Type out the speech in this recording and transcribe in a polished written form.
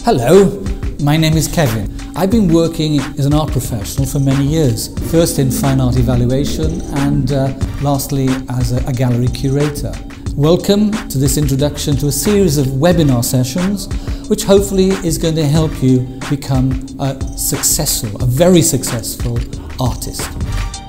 Hello, my name is Kevin. I've been working as an art professional for many years, first in fine art evaluation and lastly as a gallery curator. Welcome to this introduction to a series of webinar sessions which hopefully is going to help you become a very successful artist.